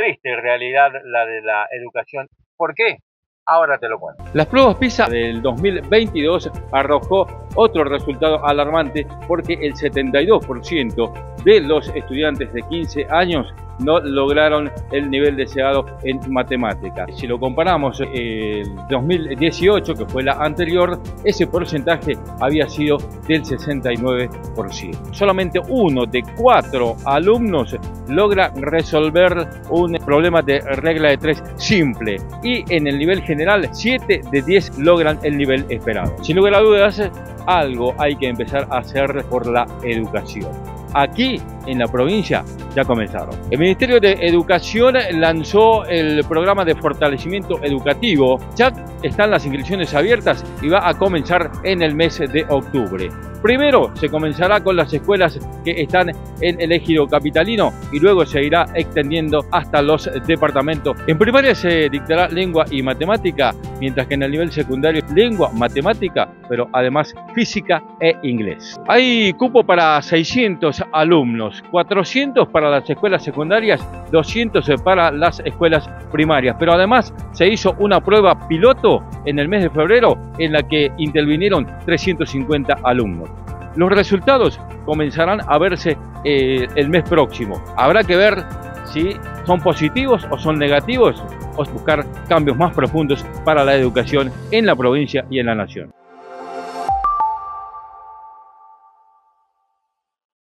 triste realidad la de la educación. ¿Por qué? Ahora te lo cuento. Las pruebas PISA del 2022 arrojó otro resultado alarmante porque el 72% de los estudiantes de 15 años no lograron el nivel deseado en matemáticas. Si lo comparamos el 2018, que fue la anterior, ese porcentaje había sido del 69%. Solamente 1 de 4 alumnos logra resolver un problema de regla de 3 simple, y en el nivel general 7 de 10 logran el nivel esperado. Sin lugar a dudas, algo hay que empezar a hacer por la educación. Aquí en la provincia ya comenzaron. El Ministerio de Educación lanzó el programa de fortalecimiento educativo. Ya están las inscripciones abiertas y va a comenzar en el mes de octubre. Primero se comenzará con las escuelas que están en el ejido capitalino y luego se irá extendiendo hasta los departamentos. En primaria se dictará lengua y matemática, mientras que en el nivel secundario lengua, matemática, pero además física e inglés. Hay cupo para 600 alumnos, 400 para las escuelas secundarias, 200 para las escuelas primarias, pero además se hizo una prueba piloto en el mes de febrero en la que intervinieron 350 alumnos. Los resultados comenzarán a verse el mes próximo. Habrá que ver si son positivos o son negativos, o buscar cambios más profundos para la educación en la provincia y en la nación.